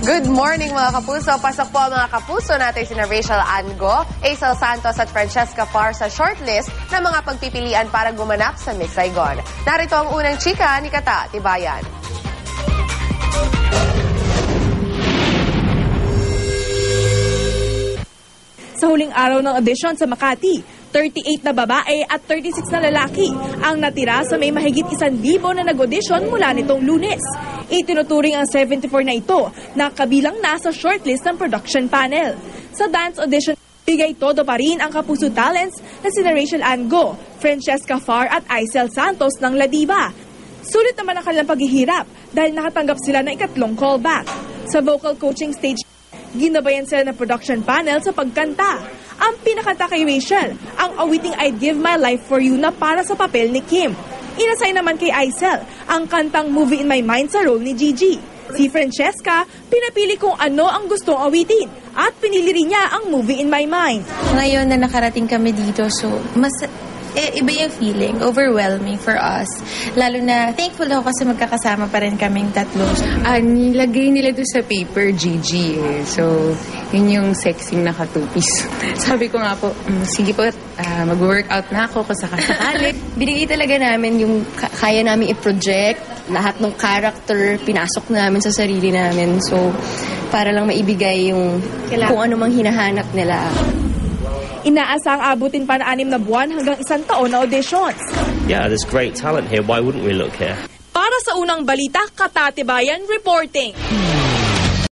Good morning mga kapuso. Pasok po ang mga kapuso natin sina Rachel Ango, Aisel Santos at Francesca Far sa shortlist ng mga pagpipilian para gumanap sa Miss Saigon. Narito ang unang chika ni Kata Tibayan. Sa huling araw ng audition sa Makati, 38 na babae at 36 na lalaki ang natira sa may mahigit 1,000 na nag-audition mula nitong Lunes. Itinuturing ang 74 na ito na kabilang na sa shortlist ng production panel. Sa dance audition, bigay todo pa rin ang kapuso talents na sina Rachel Ango, Francesca Far at Aisel Santos ng La Diva. Sulit naman ang kanilang paghihirap dahil nakatanggap sila ng ikatlong callback. Sa vocal coaching stage, ginabayan sila ng production panel sa pagkanta. Ang pinakanta kay Rachel, ang awiting I'd Give My Life For You na para sa papel ni Kim. Inasay naman kay Aisel ang kantang Movie In My Mind sa role ni Gigi. Si Francesca, pinapili kung ano ang gustong awitin at pinili rin niya ang Movie In My Mind. Ngayon na nakarating kami dito, so mas iba yung feeling, overwhelming for us. Lalo na thankful ako kasi magkakasama pa rin kaming tatlo. Nilagay nila doon sa paper Gigi eh. So, yun yung sexy nakatupis. Sabi ko nga po, sige po, mag-workout na ako kung sakasakali. Binigay talaga namin yung kaya namin i-project, lahat ng character, pinasok namin sa sarili namin. So, para lang maibigay yung kung ano mang hinahanap nila. Inaasang abutin pa na 6 na buwan hanggang 1 taon na auditions. Yeah, there's great talent here. Why wouldn't we look here? Para sa unang balita, Kata Tibayan reporting.